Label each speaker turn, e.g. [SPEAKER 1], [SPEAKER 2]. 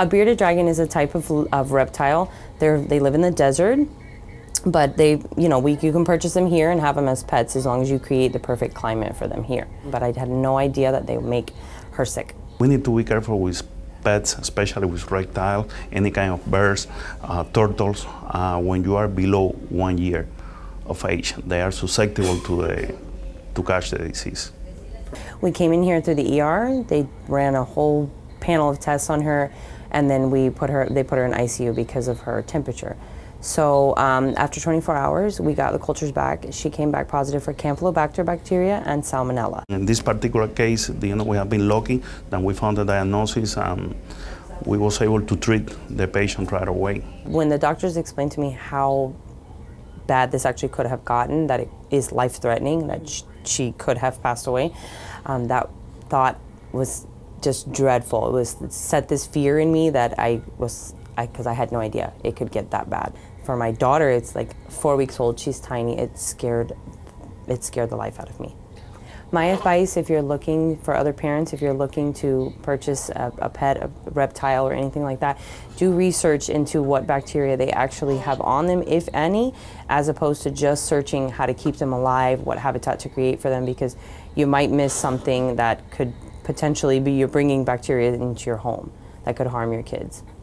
[SPEAKER 1] A bearded dragon is a type of reptile. They live in the desert, but you can purchase them here and have them as pets as long as you create the perfect climate for them here. But I had no idea that they would make her sick.
[SPEAKER 2] We need to be careful with pets, especially with reptiles, any kind of birds, turtles. When you are below 1 year of age, they are susceptible to catch the disease.
[SPEAKER 1] We came in here through the ER. They ran a whole panel of tests on her, and then they put her in ICU because of her temperature. So after 24 hours, we got the cultures back. She came back positive for Campylobacter bacteria and Salmonella.
[SPEAKER 2] In this particular case, we have been lucky that we found the diagnosis and we was able to treat the patient right away. When
[SPEAKER 1] the doctors explained to me how bad this actually could have gotten, that it is life-threatening, that she could have passed away, that thought was just dreadful. It set this fear in me that because I had no idea it could get that bad. For my daughter, it's like 4 weeks old, she's tiny, it scared the life out of me. My advice, if you're looking for other parents, if you're looking to purchase a pet, a reptile or anything like that, do research into what bacteria they actually have on them, if any, as opposed to just searching how to keep them alive, what habitat to create for them, because you might miss something that could potentially be you're bringing bacteria into your home that could harm your kids.